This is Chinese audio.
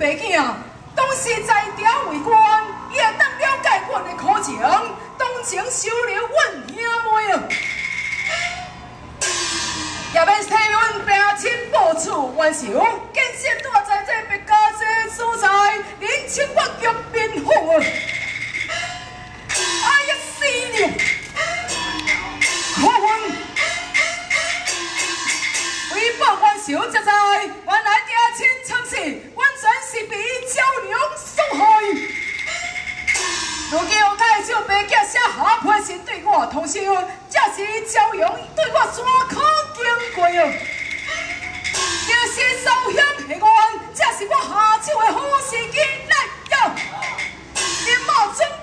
爸囝，当时在调为官，伊会当了解阮的苦情，当前收留阮兄妹啊。也免替阮爸亲报仇冤仇，坚信住在这别家这所在，人称我玉面凤啊！哎呀死了！可恨！为报冤仇，才知原来爹亲曾是完全是被娇娘所害。如今我介绍爸囝写下批信对我通信，这是娇娘对我山可经过哦。若是受险下冤，这是我下手的好时机来到。林茂忠。